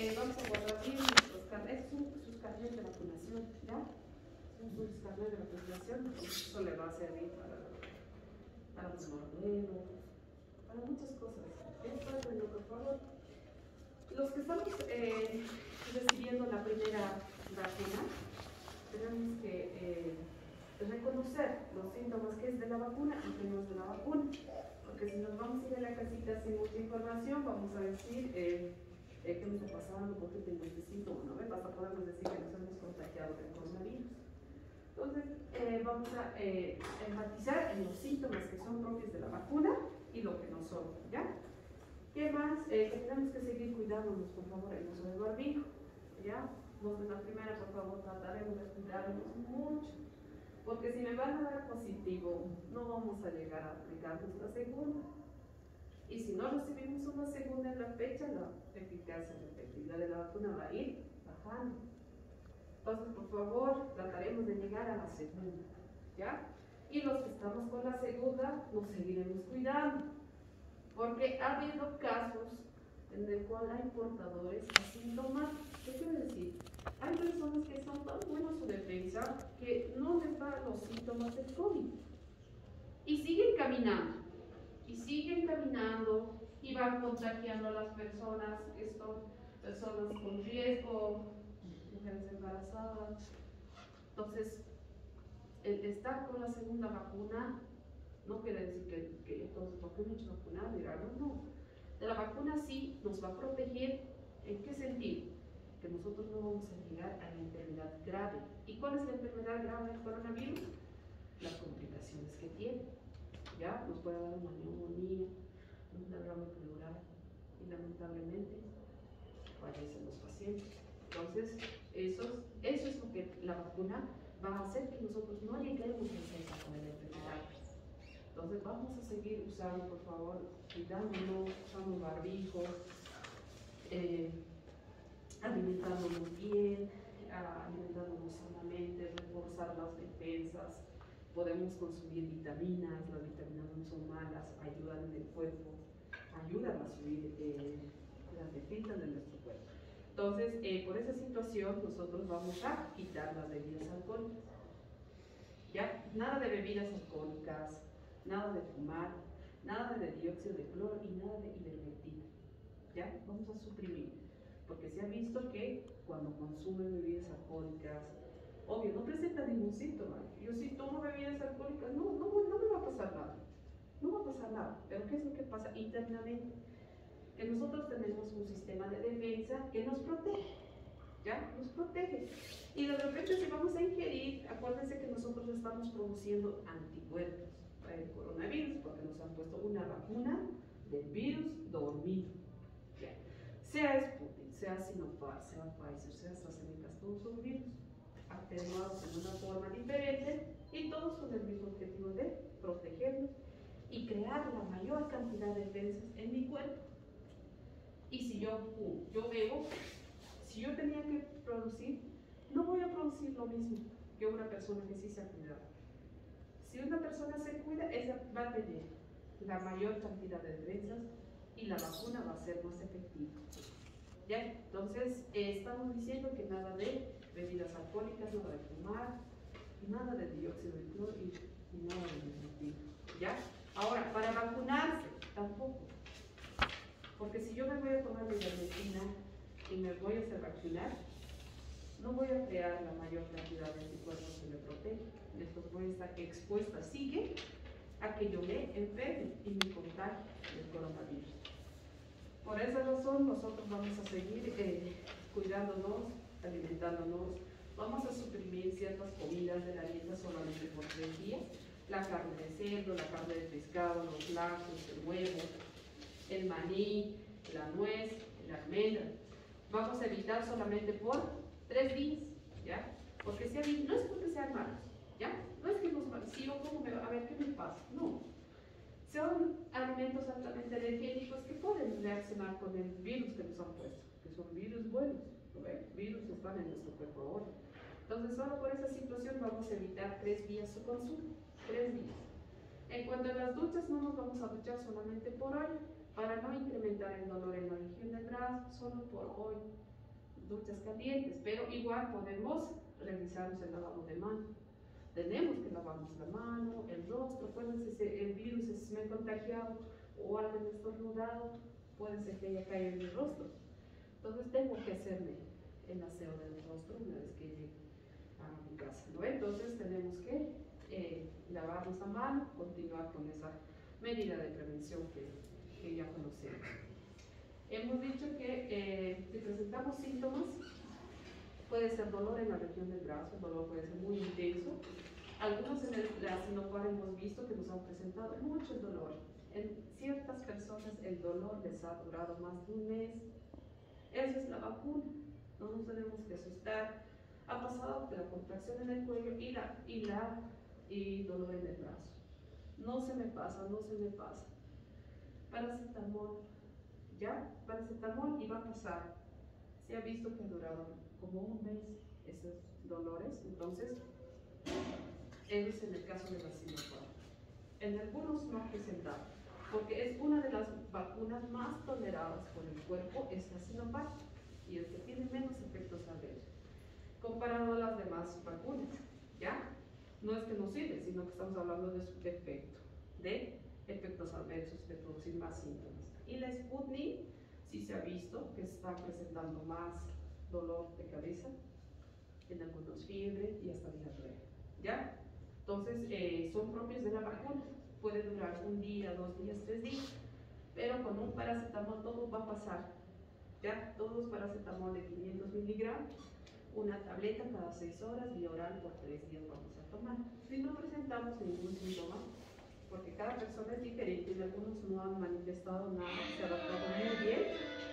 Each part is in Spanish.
vamos a guardar bien nuestros carnet, sus carnet de vacunación, ¿ya? Son sus carnet de vacunación, eso le va a servir para los morderos, para muchas cosas. Guárdenlo, por favor. Los que estamos recibiendo la primera vacuna, tenemos que reconocer los síntomas que es de la vacuna y que no es de la vacuna. Porque si nos vamos a ir a la casita sin mucha información, vamos a decir qué me está pasando, por qué tengo este síntoma, ¿no? Hasta podemos decir que nos hemos contagiado del coronavirus. Entonces, vamos a enfatizar en los síntomas que son propios de la vacuna y lo que no son, ¿ya? ¿Qué más? Que tenemos que seguir cuidándonos, por favor, el uso del barbijo, ¿ya? Los de la primera, por favor, trataremos de cuidarnos mucho, porque si me van a dar positivo, no vamos a llegar a aplicarnos la segunda. Y si no recibimos una segunda en la fecha, la eficacia, la efectividad de la vacuna va a ir bajando. Entonces, por favor, trataremos de llegar a la segunda, ¿ya? Y los que estamos con la segunda, nos seguiremos cuidando, porque ha habido casos en el cual hay portadores asintomáticos. ¿Qué quiere decir? Hay personas que son tan buenas su defensa que no les dan los síntomas del COVID y siguen caminando, y van contagiando a las personas que son personas con riesgo, mujeres embarazadas. Entonces, el estar con la segunda vacuna no quiere decir que entonces, ¿por qué me he hecho vacunar? Mira, no. De la vacuna sí nos va a proteger. ¿En qué sentido? Que nosotros no vamos a llegar a la enfermedad grave. ¿Y cuál es la enfermedad grave del coronavirus? Las complicaciones que tiene. ¿Ya? Nos puede dar una neumonía, un derrame pleural y lamentablemente fallecen los pacientes. Entonces, eso es lo que la vacuna va a hacer, que nosotros no lleguemos a esa con la enfermedad. Entonces, vamos a seguir usando, por favor, cuidándonos, usando barbijo, alimentándonos bien, alimentándonos sanamente, reforzar las defensas. Podemos consumir vitaminas, las vitaminas no son malas, ayudan en el cuerpo, ayudan a subir las defensas de nuestro cuerpo. Entonces, por esa situación, nosotros vamos a quitar las bebidas alcohólicas. ¿Ya? Nada de bebidas alcohólicas, nada de fumar, nada de dióxido de cloro y nada de ivermectina. ¿Ya? Vamos a suprimir. Porque se ha visto que cuando consumen bebidas alcohólicas, obvio, no presenta ningún síntoma. Yo si tomo bebidas alcohólicas, no me va a pasar nada. No va a pasar nada. Pero ¿qué es lo que pasa internamente? Que nosotros tenemos un sistema de defensa que nos protege. ¿Ya? Nos protege. Y de repente si vamos a ingerir, acuérdense que nosotros estamos produciendo anticuerpos para el coronavirus, porque nos han puesto una vacuna del virus dormido. ¿Ya? Sea Sputnik, sea Sinovac, sea Pfizer, sea AstraZeneca, todos son virus atenuados en una forma diferente y todos con el mismo objetivo de protegernos y crear la mayor cantidad de defensas en mi cuerpo. Y si yo bebo, si yo tenía que producir, no voy a producir lo mismo que una persona que sí se ha cuidado. Si una persona se cuida, ella va a tener la mayor cantidad de defensas y la vacuna va a ser más efectiva. ¿Ya? Entonces, estamos diciendo que nada de bebidas alcohólicas, nada de fumar, nada de dióxido de cloro y nada de ivermectina. ¿Ya? Ahora, para vacunarse, tampoco. Porque si yo me voy a tomar mi ivermectina y me voy a hacer vacunar, no voy a crear la mayor cantidad de anticuerpos que me protegen. Después voy a estar expuesta, sigue, a que yo me enferme y me contagie el coronavirus. Por esa razón, nosotros vamos a seguir cuidándonos, alimentándonos. Vamos a suprimir ciertas comidas de la dieta solamente por 3 días. La carne de cerdo, la carne de pescado, los lácteos, el huevo, el maní, la nuez, la almendra. Vamos a evitar solamente por 3 días, ¿ya? Porque no es porque sean malos, ¿ya? No es que si yo como, a ver qué me pasa, no. Son alimentos altamente alergénicos que pueden reaccionar con el virus que nos han puesto, que son virus buenos, ¿no ven? Virus están en nuestro cuerpo ahora. Entonces, solo por esa situación vamos a evitar 3 días su consumo, 3 días. En cuanto a las duchas, no nos vamos a duchar solamente por hoy, para no incrementar el dolor en la región del brazo, solo por hoy. duchas calientes, pero igual podemos realizarnos el lavado de mano. Tenemos que lavarnos la mano, el rostro, puede ser el virus se me ha contagiado o alguien estornudado, puede ser que haya caído en mi rostro. Entonces tengo que hacerme el aseo del rostro una vez que llegue a mi casa, ¿no? Entonces tenemos que lavarnos la mano, continuar con esa medida de prevención que ya conocemos. Hemos dicho que si presentamos síntomas, puede ser dolor en la región del brazo, el dolor puede ser muy intenso. Algunos en la Sinopar hemos visto que nos han presentado mucho dolor. En ciertas personas el dolor les ha durado más de un mes. Esa es la vacuna, no nos tenemos que asustar. Ha pasado de la contracción en el cuello y dolor en el brazo. No se me pasa, no se me pasa. Paracetamol, ¿ya? Paracetamol y va a pasar. Se ha visto que duraban como un mes esos dolores, entonces eso es en el caso de la Sinopharm. En algunos no ha presentado, porque es una de las vacunas más toleradas por el cuerpo, es la Sinopharm, y el que tiene menos efectos adversos comparado a las demás vacunas, ¿ya? No es que no sirve, sino que estamos hablando de su efecto, de efectos adversos, de producir más síntomas. Y la Sputnik sí se ha visto que está presentando más dolor de cabeza, en algunos fiebre y hasta diarrea, ¿ya? Entonces son propios de la vacuna, puede durar un día, 2 días, 3 días, pero con un paracetamol todo va a pasar, ¿ya? Todos paracetamol de 500 miligramos, una tableta cada 6 horas, vía oral por 3 días vamos a tomar. Si no presentamos ningún síntoma, porque cada persona es diferente y algunos no han manifestado nada, se ha adaptado muy bien,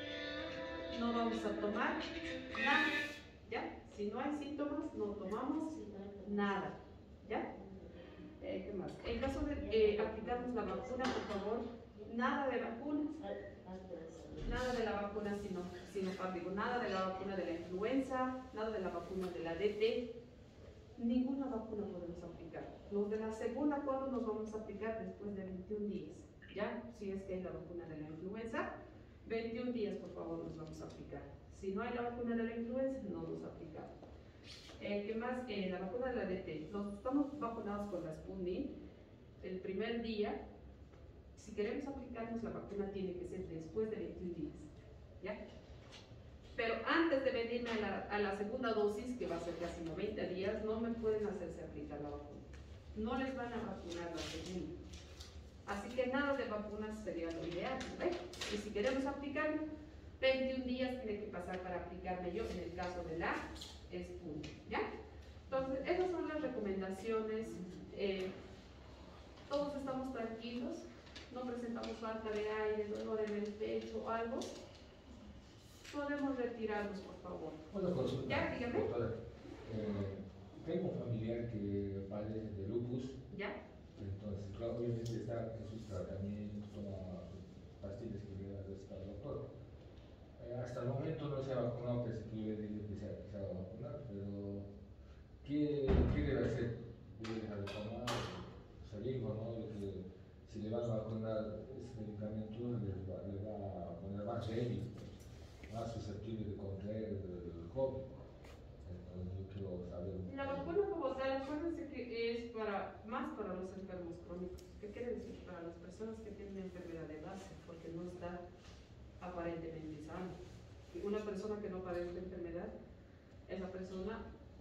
no vamos a tomar nada, ¿ya? Si no hay síntomas, no tomamos nada, ¿ya? ¿Qué más? En caso de aplicarnos la vacuna, por favor, nada de vacunas, nada de la vacuna Sinopharm, nada de la vacuna de la influenza, nada de la vacuna de la DT, ninguna vacuna podemos aplicar. Los de la segunda, ¿cuándo nos vamos a aplicar? Después de 21 días, ¿ya? Si es que hay la vacuna de la influenza, 21 días por favor nos vamos a aplicar. Si no hay la vacuna de la influenza, no nos aplicamos. ¿Qué más? La vacuna de la DT. Nos estamos vacunados con la Sputnik. El primer día, si queremos aplicarnos la vacuna, tiene que ser después de 21 días, ¿ya? Pero antes de venirme a la segunda dosis, que va a ser casi 90 días, no me pueden hacerse aplicar la vacuna. No les van a vacunar la segunda. Así que nada de vacunas sería lo ideal, ¿ves? Y si queremos aplicarlo, 21 días tiene que pasar para aplicarme yo en el caso de la Sputnik, ¿ya? Entonces, esas son las recomendaciones. Todos estamos tranquilos, no presentamos falta de aire, dolor en el pecho o algo. Podemos retirarnos, por favor. Una consulta. ¿Ya? Dígame. Doctora, tengo un familiar que padece de lupus. ¿Ya? Entonces, claro, obviamente está en sus tratamientos, toma pastillas que le da el doctor. Hasta el momento no se ha vacunado, que se debe que se va a vacunar, pero ¿qué debe hacer? ¿Debe dejar de tomar? Se dijo, ¿no? De que si le van a vacunar ese medicamento, le va a poner más débil, más susceptible de contraer el COVID. Entonces, yo quiero saber. La vacuna como tal, acuérdense que es más para los enfermos crónicos. ¿Qué quiere decir? Para las personas que tienen enfermedad de base, porque no está aparentemente sano. Una persona que no padece enfermedad, esa persona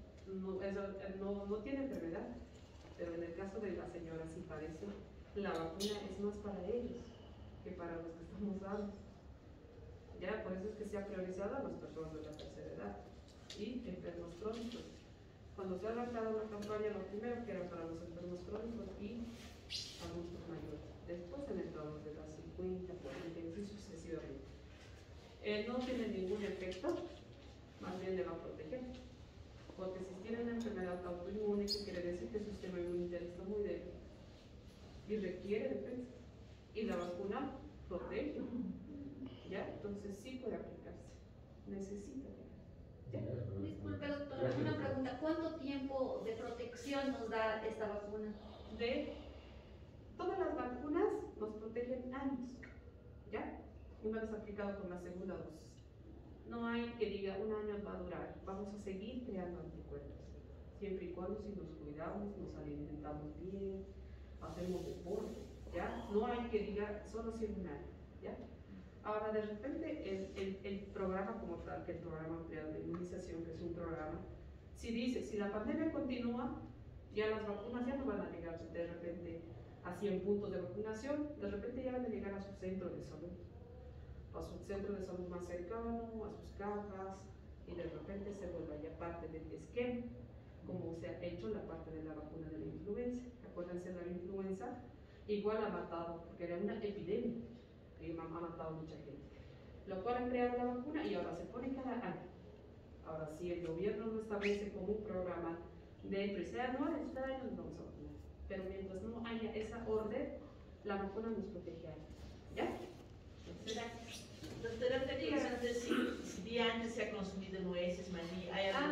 no tiene enfermedad, pero en el caso de la señora sí padece, la vacuna es más para ellos que para los que estamos sanos. Ya, por eso es que se ha priorizado a las personas de la tercera edad y enfermos crónicos. Cuando se ha lanzado la campaña, lo primero que era para los enfermos crónicos y adultos mayores. Después han entrado de las 50, 40 y sucesivamente. No tiene ningún efecto, más bien le va a proteger. Porque si tiene una enfermedad autoinmune, que quiere decir que el sistema inmunitario está muy débil y requiere defensa. Y la vacuna protege, ¿ya? Entonces sí puede aplicarse, necesita aplicarse. Disculpe, doctora, una pregunta. ¿Cuánto tiempo de protección nos da esta vacuna? Todas las vacunas nos protegen años, ¿ya? Una vez aplicado con la segunda dosis. no hay que diga un año va a durar, vamos a seguir creando anticuerpos, siempre y cuando si nos cuidamos, nos alimentamos bien, hacemos deporte, ¿ya? No hay que diga solo si un año, ¿ya? Ahora, de repente, el programa como tal, que el programa ampliado de inmunización, que es un programa, si dice, si la pandemia continúa, ya las vacunas ya no van a llegar de repente a 100 puntos de vacunación, de repente ya van a llegar a su centro de salud, a su centro de salud más cercano, a sus cajas, y de repente se vuelva ya parte del esquema, como se ha hecho la parte de la vacuna de la influenza. Acuérdense, la influenza igual ha matado, porque era una epidemia, y ha matado a mucha gente, lo cual han creado la vacuna y ahora se pone cada año. Ahora, si el gobierno no establece como un programa dentro y sea, no, este año nos vamos a vacunar, pero mientras no haya esa orden, la vacuna nos protege a ellos, ¿ya? Doctora, una consulta, si de antes se ha consumido nueces, maní, ¿hay algún